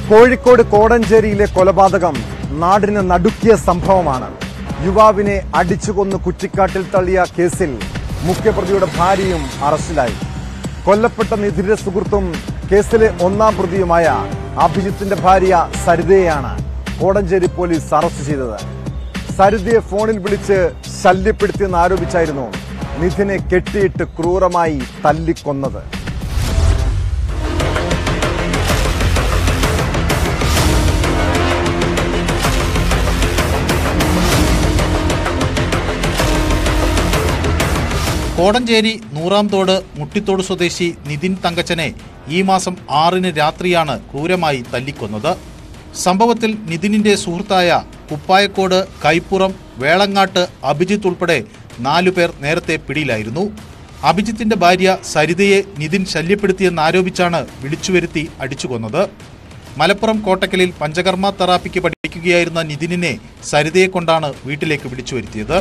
കോഴിക്കോട് കോടഞ്ചേരിയിലെ കൊലപാതകം നാടിനെ നടുക്കിയ സംഭവമാണ്. യുവാവിനെ അടിച്ചുകൊന്ന് കുറ്റിക്കാട്ടിൽ തള്ളിയ കേസിൽ മുഖ്യപ്രതിയുടെ ഭാര്യയും അറസ്റ്റിലായി. കൊല്ലപ്പെട്ട നിധിന്റെ സുഹൃത്തും കേസിലെ ഒന്നാം പ്രതിയുമായ അഭിജിത്തിന്റെ ഭാര്യ സരിതയെയാണ് കോടഞ്ചേരി പോലീസ് അറസ്റ്റ് ചെയ്തത്. സരിതയെ ഫോണിൽ വിളിച്ച് ശല്യപ്പെടുത്തിയെന്ന് ആരോപിച്ചായിരുന്നു നിധിനെ കെട്ടിയിട്ട് ക്രൂരമായി തല്ലിക്കൊന്നത്. കോടഞ്ചേരി നൂറാംതോട് മുട്ടിത്തോട് സ്വദേശി നിതിൻ തങ്കച്ചനെ ഈ മാസം 6-ന് രാത്രിയാണ് ക്രൂരമായി തല്ലിക്കൊന്നത്. സംഭവത്തിൽ നിതിനിന്റെ സുഹൃത്തായ കുപ്പായക്കോട്, കൈപ്പുറം, വേളങ്ങാട്ട് അഭിജിത്ത് ഉൾപ്പെടെ 4 പേർ നേരത്തെ പിടിയിലായിരുന്നു. അഭിജിത്തിന്റെ ഭാര്യ സരിതയെ നിതിൻ ശല്യപ്പെടുത്തിയെന്നാരോപിച്ചാണ് വിളിച്ചുവരുത്തി അടിച്ചുകൊന്നത്. മലപ്പുറം കോട്ടക്കലിൽ പഞ്ചകർമ്മ തെറാപ്പിക്ക് പഠിക്കുകയായിരുന്ന നിതിനിനെ സരിതയെ കൊണ്ടാണ് വീട്ടിലേക്ക് വിളിച്ചുവരുത്തിയത്.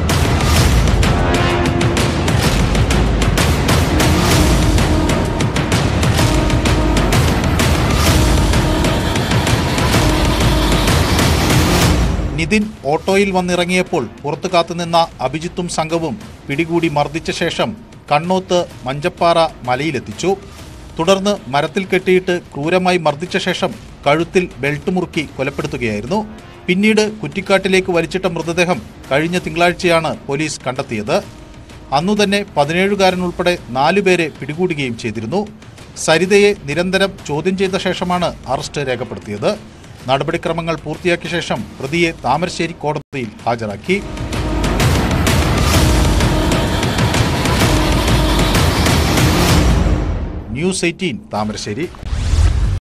നിതിൻ ഓട്ടോയിൽ വന്നിറങ്ങിയപ്പോൾ പുറത്തു കാത്തുനിന്ന അഭിജിത്തും സംഘവും പിടികൂടി മർദ്ദിച്ച ശേഷം കണ്ണോത്ത് മഞ്ചപ്പാറ മലയിലെത്തിച്ചു. തുടർന്ന് മരത്തിൽ കെട്ടിയിട്ട് ക്രൂരമായി മർദ്ദിച്ച ശേഷം കഴുത്തിൽ ബെൽറ്റ് മുറുക്കി കൊലപ്പെടുത്തുകയായിരുന്നു. പിന്നീട് കുറ്റിക്കാട്ടിലേക്ക് വലിച്ചിട്ട മൃതദേഹം കഴിഞ്ഞ തിങ്കളാഴ്ചയാണ് പോലീസ് കണ്ടെത്തിയത്. അന്നുതന്നെ 17-കാരനുൾപ്പെടെ 4 പേരെ പിടികൂടുകയും ചെയ്തിരുന്നു. സരിതയെ നിരന്തരം ചോദ്യം ചെയ്ത ശേഷമാണ് അറസ്റ്റ് രേഖപ്പെടുത്തിയത്. നടപടിക്രമങ്ങൾ പൂർത്തിയാക്കിയ ശേഷം പ്രതിയെ താമരശ്ശേരി കോടതിയിൽ ഹാജരാക്കി. ന്യൂസ് 18 താമരശ്ശേരി.